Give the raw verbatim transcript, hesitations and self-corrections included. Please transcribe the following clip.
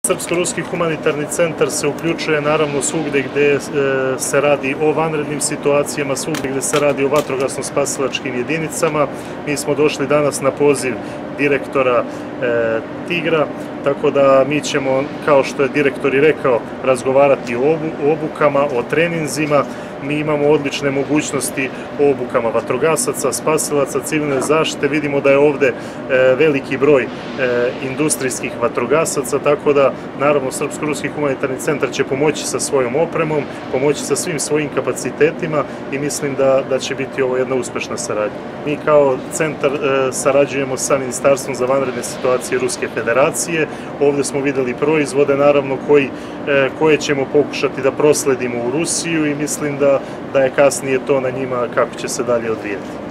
Srpsko-ruski humanitarni centar se uključuje naravno svugde gde se radi o vanrednim situacijama, svugde gde se radi o vatrogasno-spasilačkim jedinicama. Mi smo došli danas na poziv direktora Tigra, tako da mi ćemo, kao što je direktor i rekao, razgovarati o obukama, o treninzima. Mi imamo odlične mogućnosti o obukama vatrogasaca, spasilaca, civilne zaštite. Vidimo da je ovde veliki broj industrijskih vatrogasaca, tako da naravno Srpsko-ruski humanitarni centar će pomoći sa svojom opremom, pomoći sa svim svojim kapacitetima i mislim da, da će biti ovo jedna uspešna saradnja. Mi kao centar sarađujemo sa Ministarstvom za vanredne situacije Ruske federacije. Ovde smo videli proizvode, naravno, koji, koje ćemo pokušati da prosledimo u Rusiju i mislim da, da je kasnije to na njima kako će se dalje odvijeti.